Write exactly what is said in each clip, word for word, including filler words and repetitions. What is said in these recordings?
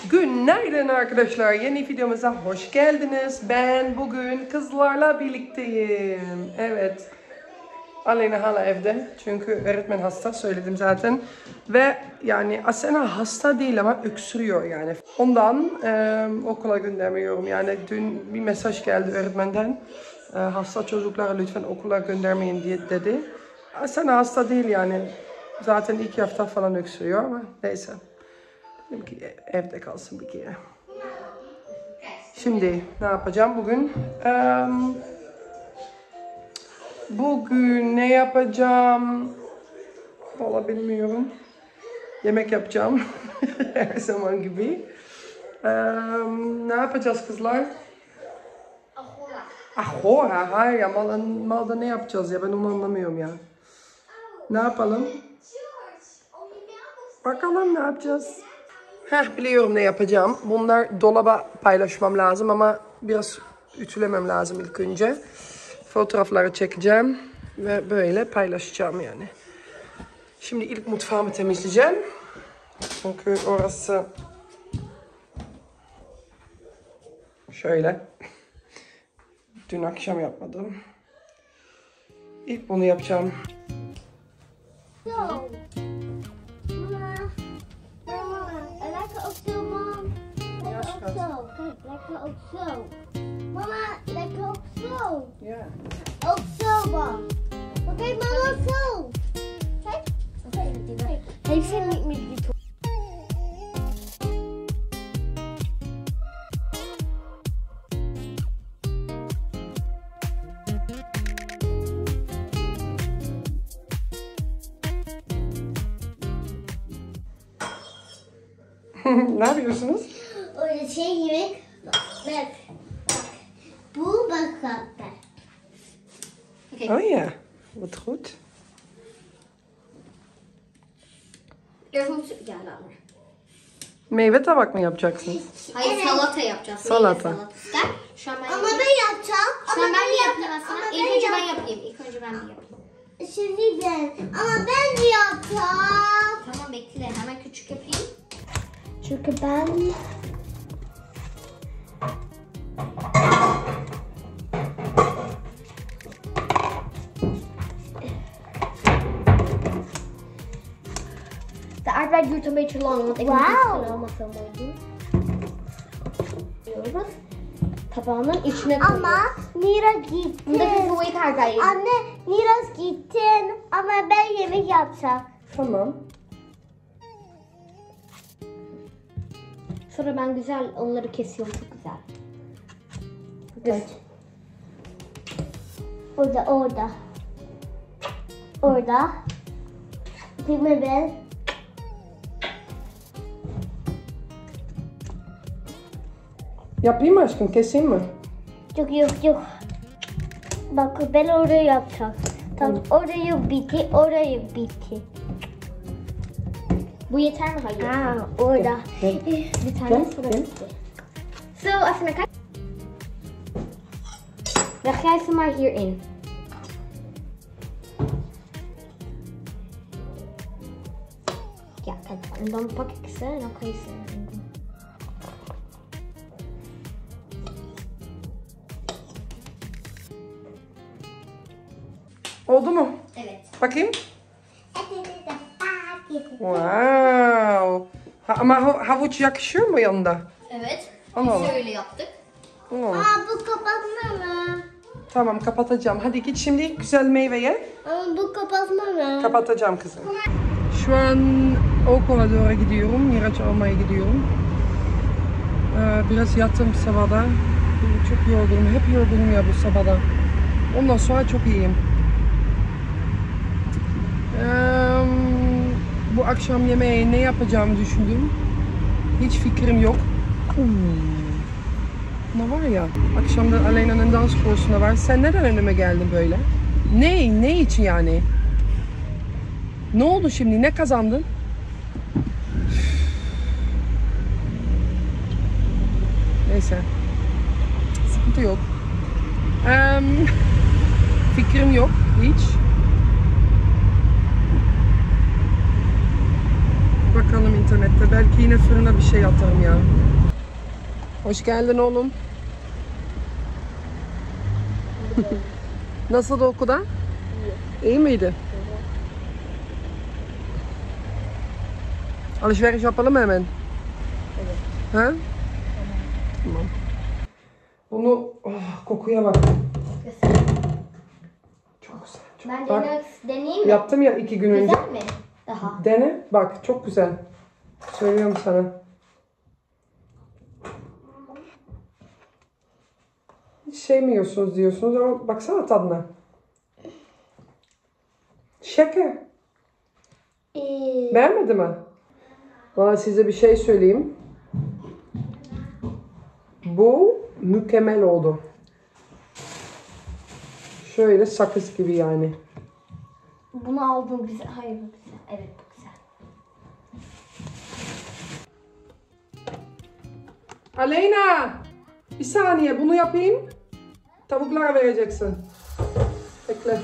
Günaydın arkadaşlar. Yeni videomuza hoş geldiniz. Ben bugün kızlarla birlikteyim. Evet. Aleyna hala evde. Çünkü öğretmen hasta, söyledim zaten. Ve yani Asena hasta değil ama öksürüyor yani. Ondan e, okula göndermiyorum. Yani dün bir mesaj geldi öğretmenden. E, hasta çocuklara lütfen okula göndermeyin diye dedi. Asena hasta değil yani. Zaten iki hafta falan öksürüyor ama neyse. Dedim ki evde kalsın bir kere. Şimdi ne yapacağım bugün? Ee, bugün ne yapacağım? Vallahi bilmiyorum. Yemek yapacağım. Her zaman gibi. Ee, ne yapacağız kızlar? Ahora. Ahora? Hayır ya. Malda, malda ne yapacağız ya? Ben onu anlamıyorum ya. Ne yapalım? Bakalım ne yapacağız? Heh, biliyorum ne yapacağım. Bunlar dolaba paylaşmam lazım ama biraz ütülemem lazım ilk önce. Fotoğrafları çekeceğim ve böyle paylaşacağım yani. Şimdi ilk mutfağımı temizleyeceğim. Çünkü orası şöyle. Dün akşam yapmadım. İlk bunu yapacağım. So, Mama, Mama, I like a oxo, Mom. Like Yes, a oxo, like a oxo. Mama, like a oxo. Yeah. Oxo, Mom. Okay, Mama, oxo. Okay. Okay. Okay. Hey, send me me before. Ne yapıyorsunuz? Orada şey yemek. Bak, bak. Bu bakakta. Okay. Oh ja, wat goed. Eerst moet ze... Ja, laat maar. Meyve tabak mı yapacaksınız? Hayır, salata yapacağız. Salata. Meyve salatası. Şu an ben Ama yapayım. ben yapacağım. Şu an Ama ben de ben yapayım yapacağım. aslında. Ama İlk ben önce ben yap- yapayım. İlk önce ben bir yapayım. Şimdi ben. Ama ben de yapacağım. Tamam, bekle. Hemen küçük yapayım. Çünkü ben... De aardbei duurt een beetje lang, want ik moet Wauw. dit allemaal veel mooi doen. Diyoruz. Tabağının içine Ama koyuyoruz. Mira gitti. Bunda bir bu ilk aardbeien. Anne, Mira gittin. Ama ben yemek yapacağım. Tamam. Sonra ben güzel onları kesiyorum, çok güzel. Evet. Orada, orada. Orada. Değil mi ben? Yapayım mı aşkım? Keseyim mi? Yok yok yok. Bak ben oraya yapacağım. Tamam, orayı bitti, orayı bitti. Bu yeter mi? Hayır. Ha, orada. Gel. Bir tane Gel, sıra gel. bitti. So, even kijken. Leg jij ze maar hierin. Ja, kijk. En dan pak ik ze en dan kan je ze erin doen. Oldu mu? Evet. Bakayım. Wow. Ha, ama ha- havuç yakışıyor mu yanında? Evet. Allah Allah. Şöyle yaptık. Oo. Aa, bu kapatma mı? Tamam, kapatacağım. Hadi git şimdi güzel meyveye. Ama bu kapatma mı? Kapatacağım kızım. Şu an okula doğru gidiyorum. Miraç almaya gidiyorum. Ee, biraz yattım sabahda. Çok yorgunum. Hep yorgunum ya bu sabahda. Ondan sonra çok iyiyim. Ee, bu akşam yemeği ne yapacağımı düşündüm. Hiç fikrim yok. Hmm. Ne var ya? Akşamda Aleyna'nın dans kursuna var. Sen neden önüme geldin böyle? Ne? Ne için yani? Ne oldu şimdi? Ne kazandın? Neyse. Sıkıntı yok. Ee, fikrim yok hiç. bakalım internette. Belki yine fırına bir şey atarım ya. Hoş geldin oğlum. Nasıldı okulda? İyi. İyi miydi? Alışveriş yapalım mı hemen? Evet. Ha? Tamam. Bunu oh, kokuya bak. Güzel. Çok güzel. Çok. Ben Bak, denemek, deneyeyim mi? yaptım ya iki gün önce. Güzel mi? Daha. Dene. Bak çok güzel. Söylüyorum sana. Hiç şey mi yiyorsunuz diyorsunuz ama baksana tadına. Şeker. Ee, Beğenmedi mi? Valla size bir şey söyleyeyim. Bu mükemmel oldu. Şöyle sakız gibi yani. bunu aldım güzel. Hayır bu güzel. Evet bu güzel. Aleyna! Bir saniye bunu yapayım. Tavuklara vereceksin. Bekle.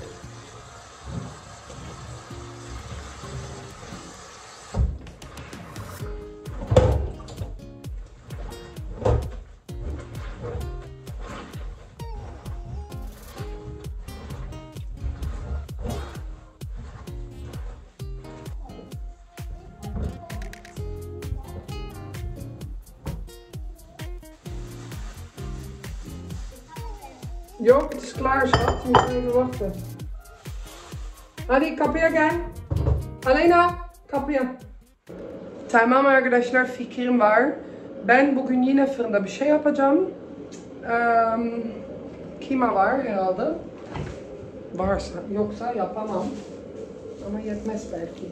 Yok, het is klaar schat. Je moet even wachten. Hadi kapıya gel. Aleyna kapıya. Tamam arkadaşlar, fikrim var. Ben bugün yine fırında bir şey yapacağım. Um, kima var herhalde. Varsa, yoksa yapamam. Ama yetmez belki.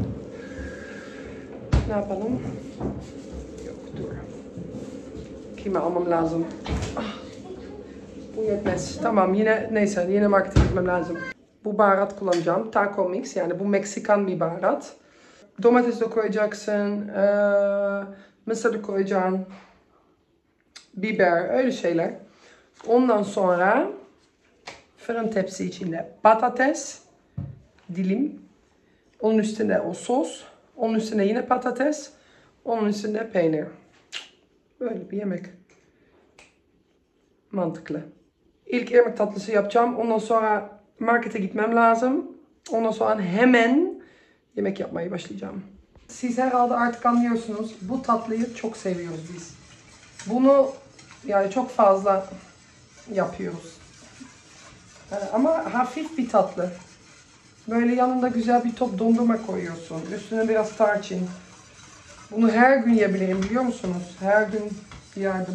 Ne yapalım? Yok, dur. Kima almam lazım. Ah. Bu yetmez. Tamam yine neyse yine markete gitmem lazım. Bu baharat kullanacağım. Taco mix yani bu Meksikan bir baharat. Domates de koyacaksın. E, mısır da koyacaksın. Biber öyle şeyler. Ondan sonra fırın tepsi içinde patates dilim. Onun üstünde o sos. Onun üstünde yine patates. Onun üstünde peynir. Böyle bir yemek. Mantıklı. İlk yemek tatlısı yapacağım. Ondan sonra markete gitmem lazım. Ondan sonra hemen yemek yapmaya başlayacağım. Siz herhalde artık anlıyorsunuz. Bu tatlıyı çok seviyoruz biz. Bunu yani çok fazla yapıyoruz. Ama hafif bir tatlı. Böyle yanında güzel bir top dondurma koyuyorsun. Üstüne biraz tarçın. Bunu her gün yiyebilirim biliyor musunuz? Her gün yerdim.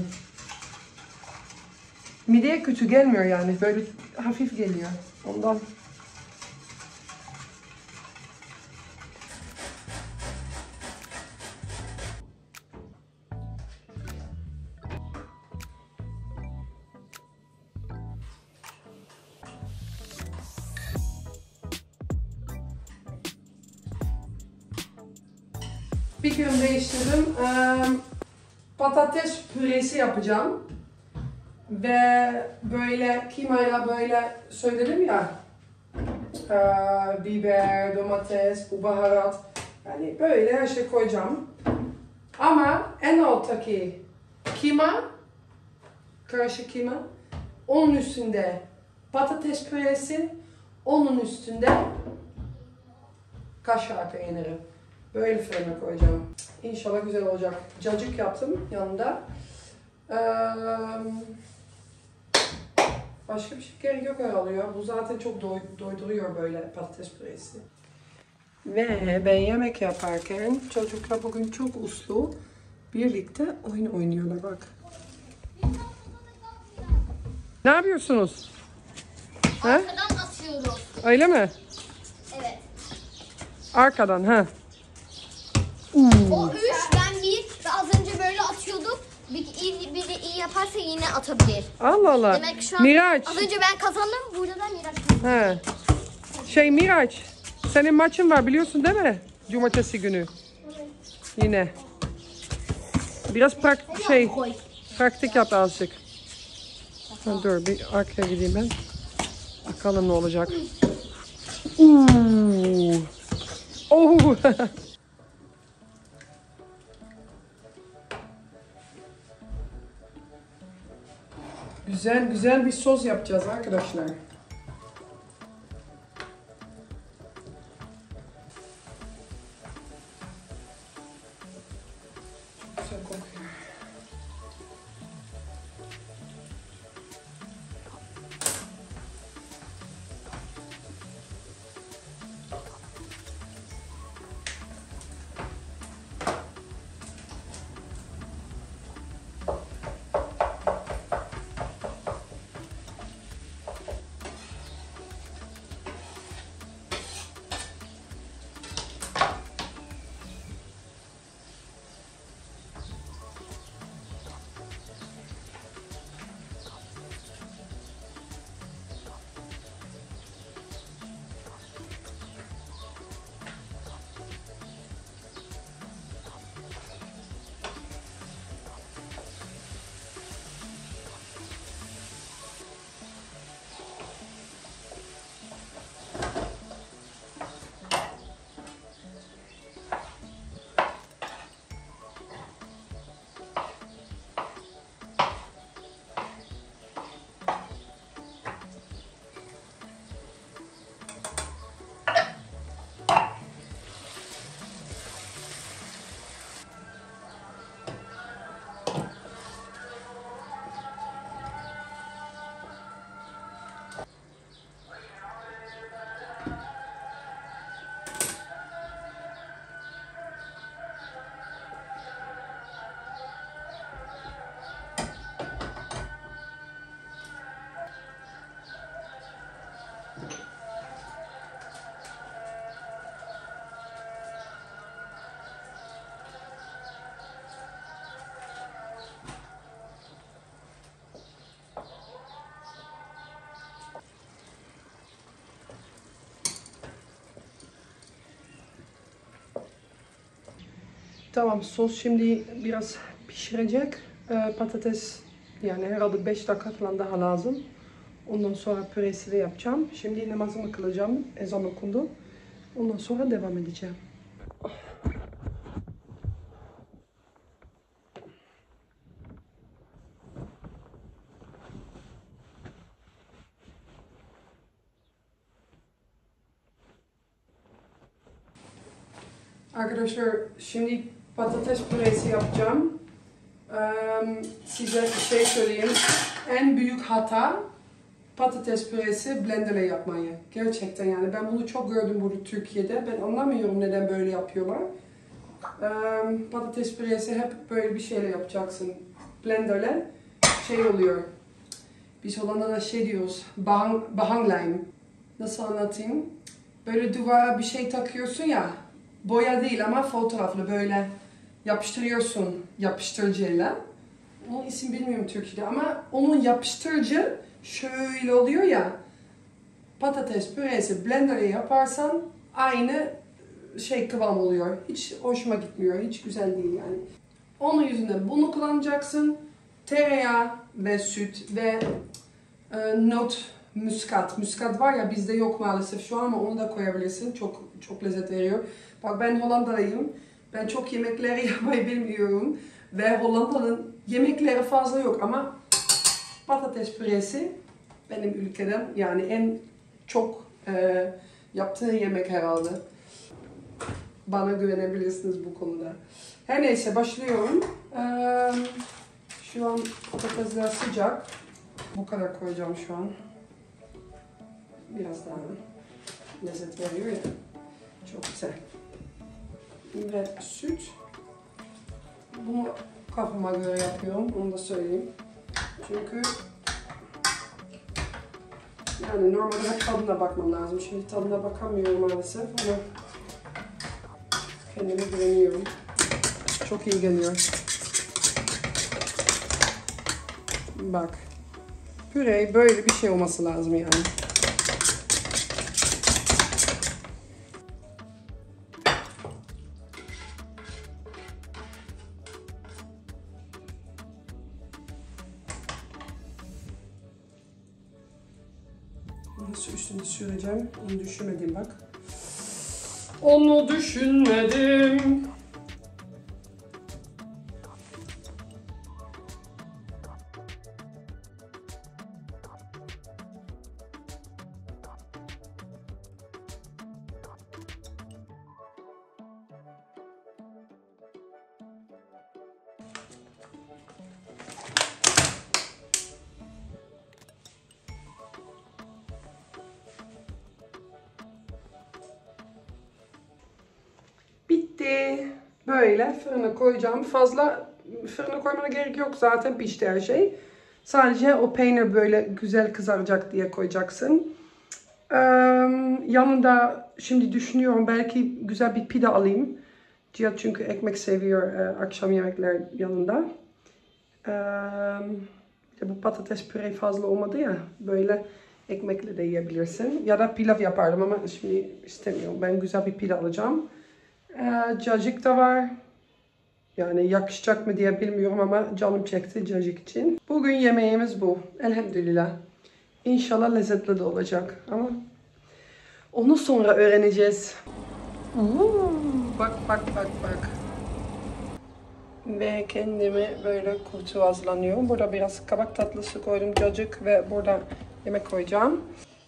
Mideye kötü gelmiyor yani. Böyle hafif geliyor. Ondan. Fikrimi değiştirdim. Ee, patates püresi yapacağım. Ve böyle kimayla böyle söyledim ya. Ee, biber, domates, bu baharat. Yani böyle her şey koyacağım. Ama en alttaki kima, karışık kima. Onun üstünde patates püresi. Onun üstünde kaşar peyniri. Böyle fırına koyacağım. İnşallah güzel olacak. Cacık yaptım yanında. Ee, başka bir şey gerek yok herhalde ya. Bu zaten çok doy doyduruyor böyle patates püresi. Ve ben yemek yaparken çocuklar bugün çok uslu birlikte oyun oynuyorlar bak. Ne yapıyorsunuz? Arkadan atıyoruz. Öyle mi? Evet. Arkadan ha. O üç, ben bir ve az önce böyle atıyorduk. Bir iyi, biri iyi yaparsa yine atabilir. Allah Allah. Demek şu an Miraç. az önce ben kazandım. Burada da Miraç kazandı. He. Şey Miraç, senin maçın var biliyorsun değil mi? Cumartesi günü. Yine. Biraz prak şey praktik yap azıcık. Ha, dur bir arkaya gideyim ben. Bakalım ne olacak. Uuu. Oh. Güzel güzel bir sos yapacağız arkadaşlar. Çok güzel kokuyor. Tamam, sos şimdi biraz pişirecek. Ee, patates yani herhalde beş dakika falan daha lazım. Ondan sonra püresi de yapacağım. Şimdi namazımı kılacağım. Ezan okundu. Ondan sonra devam edeceğim. Arkadaşlar şimdi patates püresi yapacağım. Ee, size şey söyleyeyim. En büyük hata patates püresi blenderle yapmayı. Gerçekten yani ben bunu çok gördüm burada Türkiye'de. Ben anlamıyorum neden böyle yapıyorlar. Ee, patates püresi hep böyle bir şeyle yapacaksın. Blenderle şey oluyor. Biz Hollanda'da şey diyoruz. Bahang, bahanglijm. Nasıl anlatayım? Böyle duvara bir şey takıyorsun ya. Boya değil ama fotoğraflı böyle yapıştırıyorsun yapıştırıcıyla. Onun isim bilmiyorum Türkiye'de ama onun yapıştırıcı şöyle oluyor ya. Patates püresi blender'e yaparsan aynı şey kıvam oluyor. Hiç hoşuma gitmiyor. Hiç güzel değil yani. Onun yüzünden bunu kullanacaksın. Tereyağı ve süt ve e, not muskat. Muskat var ya bizde yok maalesef şu an ama onu da koyabilirsin. Çok çok lezzet veriyor. Bak ben Hollandalıyım. Ben çok yemekleri yapmayı bilmiyorum. Ve Hollanda'nın yemekleri fazla yok ama patates püresi benim ülkeden yani en çok e, yaptığı yemek herhalde. Bana güvenebilirsiniz bu konuda. Her neyse başlıyorum. Ee, şu an patatesler sıcak. Bu kadar koyacağım şu an. Biraz daha lezzet veriyor ya. Çok güzel. Ve süt. Bunu kafama göre yapıyorum. Onu da söyleyeyim. Çünkü yani normalde hep tadına bakmam lazım. Şimdi tadına bakamıyorum maalesef ama kendime güveniyorum. Çok iyi geliyor. Bak. Püre böyle bir şey olması lazım yani. Nasıl üstüne süreceğim? Onu düşünmedim bak. Onu düşünmedim. bitti. Böyle fırına koyacağım. Fazla fırına koymana gerek yok. Zaten pişti her şey. Sadece o peynir böyle güzel kızaracak diye koyacaksın. Ee, yanında şimdi düşünüyorum belki güzel bir pide alayım. Cihat çünkü ekmek seviyor e, akşam yemekler yanında. Ee, bu patates püre fazla olmadı ya. Böyle ekmekle de yiyebilirsin. Ya da pilav yapardım ama şimdi istemiyorum. Ben güzel bir pide alacağım. Ee, cacık da var. Yani yakışacak mı diye bilmiyorum ama canım çekti cacık için. Bugün yemeğimiz bu. Elhamdülillah. İnşallah lezzetli de olacak ama onu sonra öğreneceğiz. Oo, bak bak bak bak. Ve kendime böyle kutu hazırlanıyorum. Burada biraz kabak tatlısı koydum, cacık ve burada yemek koyacağım.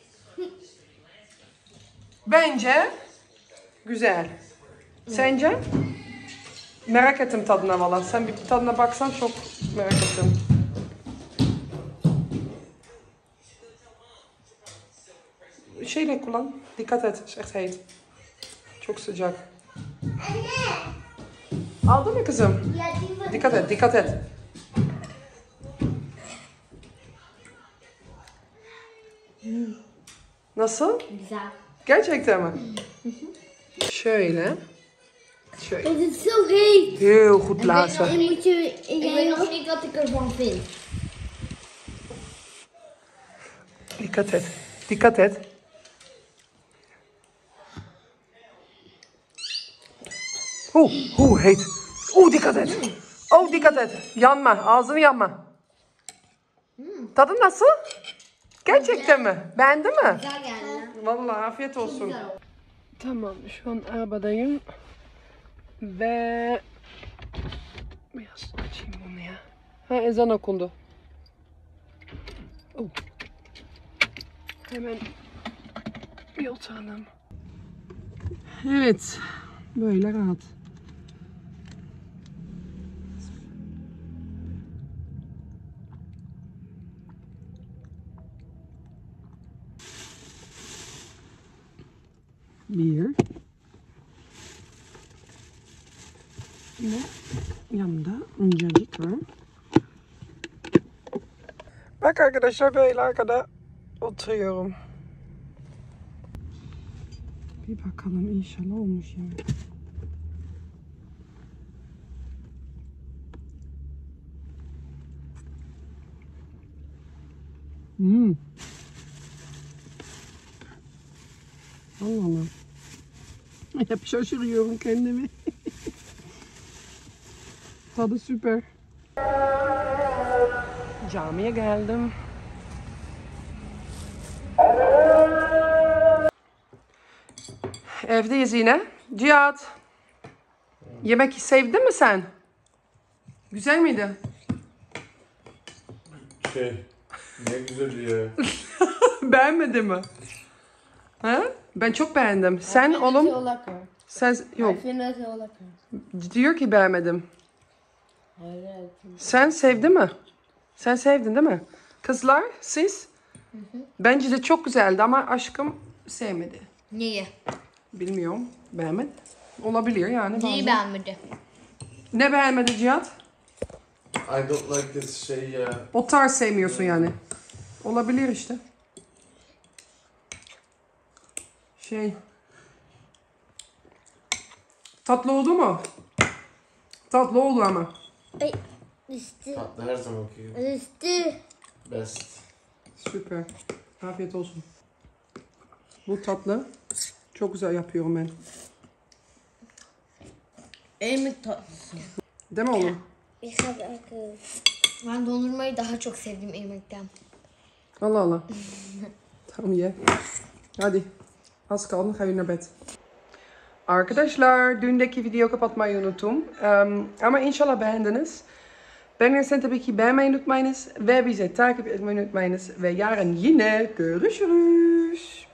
Bence güzel. Sence? Merak ettim tadına valla. Sen bir tadına baksan çok merak ettim. Şeyle kullan. Dikkat et. Het is echt heet. Çok sıcak. Aldın mı kızım? Dikkat et, dikkat et. Nasıl? Güzel. Gerçekten mi? Şöyle. Şöyle. Het is zo heet. Heel goed blazen. En moet je... Ik weet nog niet wat ik ervan vind. Dikkat et. Dikkat et. Oeh, oeh, heet. Oeh, dikkat et. Oh, dikkat et. Yanma, ağzını yanma. Tadı nasıl? Gerçekten mi? Beğendin mi? Güzel geldi. Vallahi afiyet olsun. Tamam, şu an arabadayım. Ve... Biraz açayım bunu ya. Ha, ezan okundu. Oh. Hemen yoltalım. Evet, böyle rahat. Bir. Ve yanında incecik var. Bak arkadaşlar böyle arkada oturuyorum. Bir bakalım inşallah olmuş yani. Hmm. Allah Allah. Hep şaşırıyorum kendimi. Tadı süper. Camiye geldim. Evdeyiz yine. Cihat. Yemek sevdin mi sen? Güzel miydi? Şey, ne güzel ya. Beğenmedin mi? Ha? Ben çok beğendim. Sen oğlum? Heel lekker. Sen yok. Ik vind het heel lekker. Diyor ki beğenmedim. Evet. Sen sevdin mi? Sen sevdin değil mi? Kızlar siz? Bence de çok güzeldi ama aşkım sevmedi. Neyi? Bilmiyorum. Beğenmedi. Olabilir yani. Neyi bazen. beğenmedi? Ne beğenmedi Cihat? I don't like this şey ya. O tarz sevmiyorsun yani. Olabilir işte. Şey. Tatlı oldu mu? Tatlı oldu ama. Ay, düştü. Tatlı her zamanki gibi. Düştü. Best. Süper. Afiyet olsun. Bu tatlı. Çok güzel yapıyorum ben. Irmik tatlısı. Değil mi oğlum? Ik ga het ook. Ben dondurmayı daha çok sevdim irmikten. Allah Allah. Tamam ye. Hadi. Az kaldı. Ga je naar bed. Arkadaşlar dündeki videoyu kapatmayı unuttum. Um, ama inşallah beğendiniz. Beğenirseniz tabii ki beğenmeyi unutmayınız. Ve bize takip etmeyi unutmayınız. Ve yarın yine görüşürüz.